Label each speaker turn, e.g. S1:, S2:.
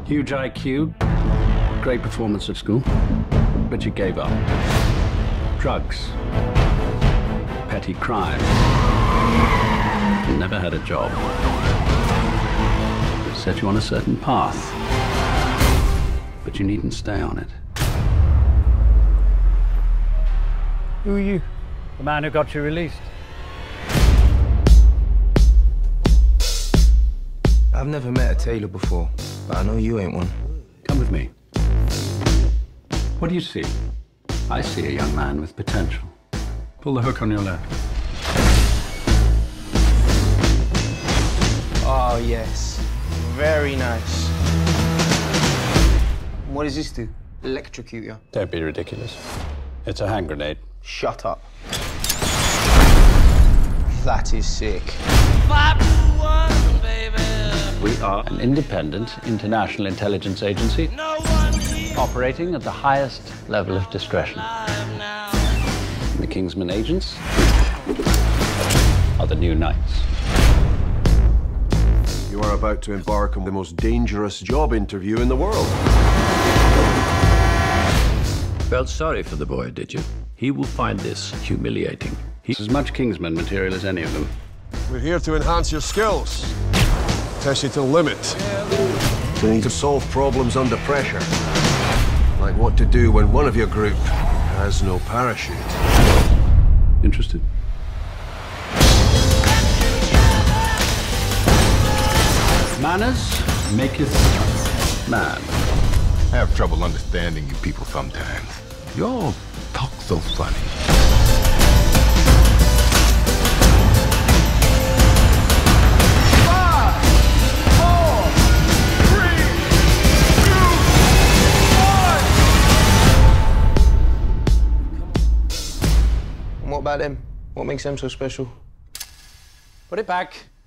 S1: Huge IQ, great performance at school, but you gave up. Drugs, petty crime. You never had a job. It set you on a certain path, but you needn't stay on it.
S2: Who are you? The man who got you released.
S3: I've never met a tailor before, but I know you ain't one.
S1: Come with me. What do you see? I see a young man with potential. Pull the hook on your left.
S3: Oh, yes. Very nice. What does this do? Electrocute you?
S1: Don't be ridiculous. It's a hand grenade.
S3: Shut up. That is sick.
S1: We are an independent international intelligence agency operating at the highest level of discretion. The Kingsman agents are the new knights.
S4: You are about to embark on the most dangerous job interview in the world.
S5: Felt sorry for the boy, did you? He will find this humiliating.
S1: He's as much Kingsman material as any of them.
S4: We're here to enhance your skills, test you to the limit. You need to solve problems under pressure, like what to do when one of your group has no parachute.
S1: Interested? Manners maketh man.
S6: I have trouble understanding you people sometimes. You all talk so funny.
S4: 5, 4, 3, 2, 1.
S3: And what about them? What makes them so special?
S1: Put it back.